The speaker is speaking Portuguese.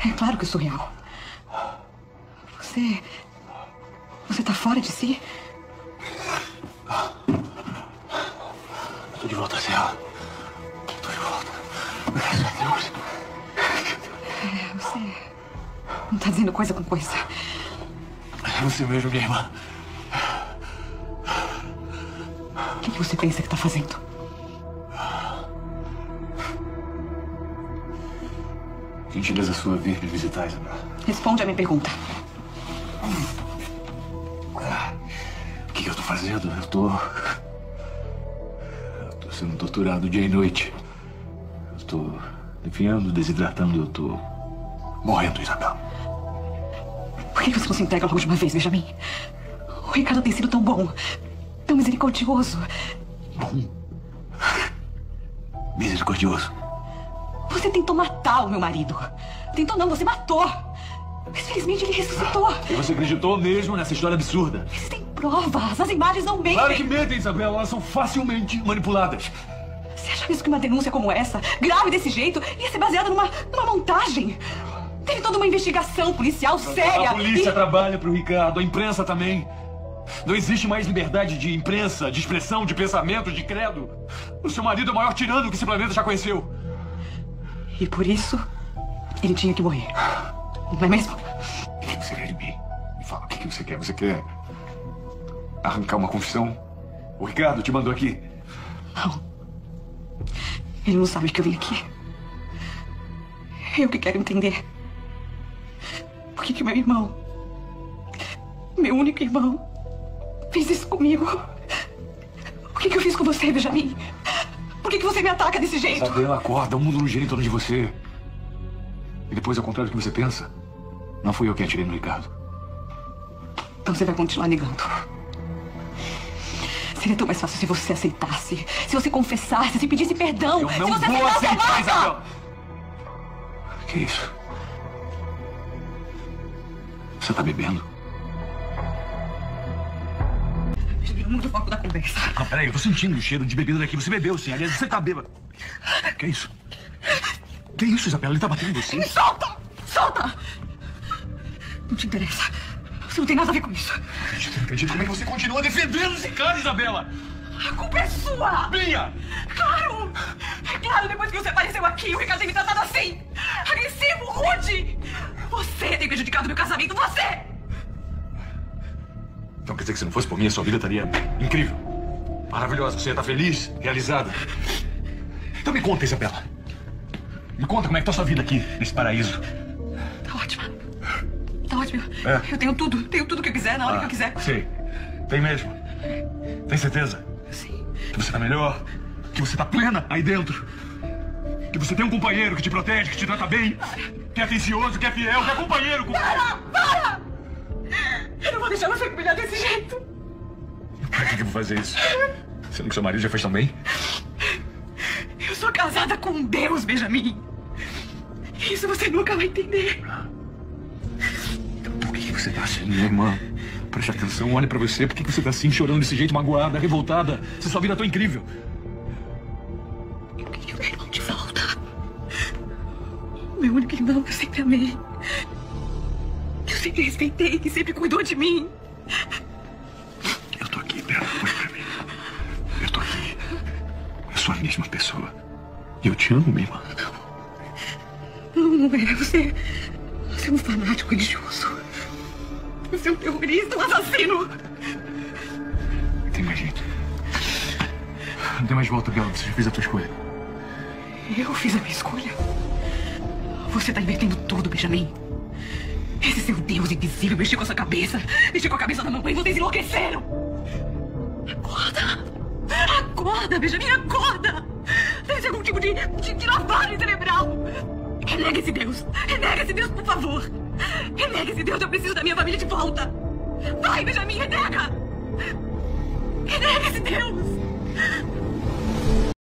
É claro que eu sou real. Você tá fora de si? Tô de volta, Serra. Tô de volta. Graças a Deus. Você não tá dizendo coisa com coisa. É você mesmo, minha irmã. O que você pensa que tá fazendo? Gentileza sua vir me visitar, Isabela. Responde a minha pergunta. O que eu tô fazendo? Eu tô sendo torturado dia e noite. Eu tô definhando, desidratando. Eu tô morrendo, Isabela. Por que você não se entrega logo de uma vez, Benjamin? O Ricardo tem sido tão bom, tão misericordioso. Bom? Misericordioso? Você tentou matar o meu marido. Tentou não, você matou. Mas felizmente ele ressuscitou. E você acreditou mesmo nessa história absurda? Existem provas, as imagens não mentem. Claro que mentem, Isabela. Elas são facilmente manipuladas. Você acha mesmo que uma denúncia como essa, grave desse jeito, ia ser baseada numa montagem? Teve toda uma investigação policial séria. A polícia trabalha pro Ricardo, a imprensa também. Não existe mais liberdade de imprensa, de expressão, de pensamento, de credo. O seu marido é o maior tirano que esse planeta já conheceu. E por isso, ele tinha que morrer. Não é mesmo? O que você quer de mim? Me fala, o que você quer? Você quer arrancar uma confissão? O Ricardo te mandou aqui? Não. Ele não sabe que eu vim aqui. Eu que quero entender. Por que meu irmão, meu único irmão, fez isso comigo? O que eu fiz com você, Benjamin? Por que você me ataca desse jeito? Isabela, acorda. O mundo não gira em torno de você. E depois, ao contrário do que você pensa, não fui eu quem atirei no Ricardo. Então você vai continuar negando. Seria tão mais fácil se você aceitasse, se você confessasse, se pedisse perdão. Eu não se você vou aceitar, a Isabela! Que isso? Você tá bebendo? Muda o foco da conversa. Não, peraí, eu tô sentindo o cheiro de bebida daqui. Você bebeu, sim. Aliás, você tá bêbado. Que isso? Que isso, Isabela? Ele tá batendo em você? Me solta! Solta! Não te interessa. Você não tem nada a ver com isso. Não acredito. Como é que você continua defendendo esse cara, Isabela? A culpa é sua! Minha! Claro! É claro, depois que você apareceu aqui, o Ricardo tem me tratado assim! Agressivo, rude! Você tem prejudicado meu casamento, você! Então quer dizer que se não fosse por mim, a sua vida estaria incrível. Maravilhosa. Você ia estar feliz, realizada. Então me conta, Isabela. Me conta como é que tá a sua vida aqui, nesse paraíso. Tá ótima. Tá ótimo. É. Eu tenho tudo que eu quiser, na hora que eu quiser. Sei. Tem mesmo? Tem certeza? Sim. Que você tá melhor? Que você tá plena aí dentro? Que você tem um companheiro que te protege, que te trata bem? Que é atencioso, que é fiel, que é companheiro? Para! Eu não vou deixar você me humilhar desse jeito. Pra que eu vou fazer isso? Sendo que seu marido já fez tão bem? Eu sou casada com Deus, Benjamin. Isso você nunca vai entender. Então por que você tá assim, minha irmã? Preste atenção, olha pra você. Por que você tá assim, chorando desse jeito, magoada, revoltada? Se sua vida é tão incrível. Eu queria o meu irmão de volta. Meu único irmão que eu sempre amei. Que eu sempre respeitei, que sempre cuidou de mim. Eu tô aqui, Bela, olha pra mim. Eu tô aqui. Eu sou a mesma pessoa. E eu te amo, minha irmã. Não é. Você é um fanático religioso. Você é um terrorista, um assassino. Tem mais jeito. Não tem mais volta, Bela. Você já fez a tua escolha. Eu fiz a minha escolha. Você tá invertendo tudo, Benjamin. Esse seu Deus invisível mexeu com a sua cabeça. Mexeu com a cabeça da mamãe. Vocês enlouqueceram. Acorda. Acorda, Benjamin, acorda. Deve ser algum tipo de lavagem cerebral. Renega esse Deus. Renega esse Deus, por favor. Renega esse Deus. Eu preciso da minha família de volta. Vai, Benjamin, renega. Renega esse Deus.